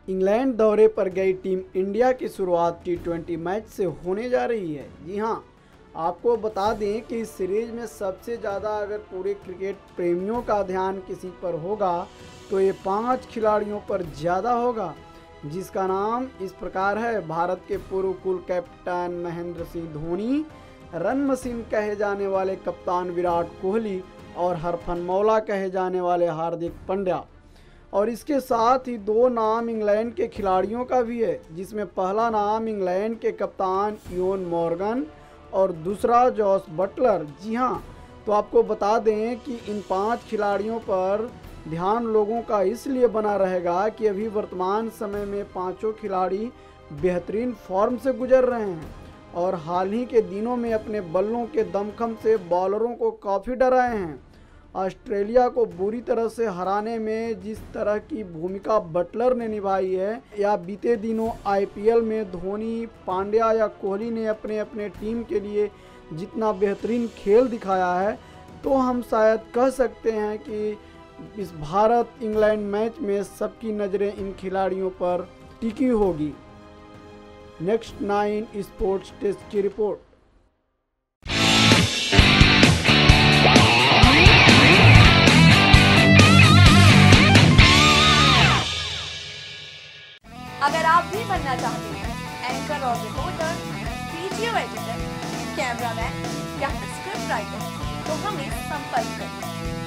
England दौरे पर गई टीम इंडिया की शुरुआत T20 मैच से होने जा रही है। जी हाँ, आपको बता दें कि इस सीरीज में सबसे ज़्यादा अगर पूरे क्रिकेट प्रेमियों का ध्यान किसी पर होगा तो ये 5 खिलाड़ियों पर ज़्यादा होगा, जिसका नाम इस प्रकार है। भारत के पूर्व कुल captain Mahendra Singh Dhoni, run machine कहे जाने वाले कप्तान विराट कोहली और हरफनमौला कहे जाने वाले हार्दिक पांड्या। और इसके साथ ही 2 नाम इंग्लैंड के खिलाड़ियों का भी है, जिसमें पहला नाम इंग्लैंड के कप्तान इयोन मॉर्गन और दूसरा जॉस बटलर। जी हाँ, तो आपको बता दें कि इन 5 खिलाड़ियों पर ध्यान लोगों का इसलिए बना रहेगा कि अभी वर्तमान समय में पांचों खिलाड़ी बेहतरीन फॉर्म से गुजर रहे हैं और हाल ही के दिनों में अपने बल्लों के दमखम से बॉलरों को काफ़ी डराए हैं। ऑस्ट्रेलिया को बुरी तरह से हराने में जिस तरह की भूमिका बटलर ने निभाई है, या बीते दिनों आईपीएल में धोनी, पांड्या या कोहली ने अपने अपने टीम के लिए जितना बेहतरीन खेल दिखाया है, तो हम शायद कह सकते हैं कि इस भारत इंग्लैंड मैच में सबकी नज़रें इन खिलाड़ियों पर टिकी होगी। नेक्स्ट 9 स्पोर्ट्स टेस्ट की रिपोर्ट। अगर आप भी बनना चाहते हैं एंकर और रिपोर्टर, वीडियो एडिटर, कैमरामैन या फिर स्क्रिप्ट राइटर, तो हमें संपर्क करें।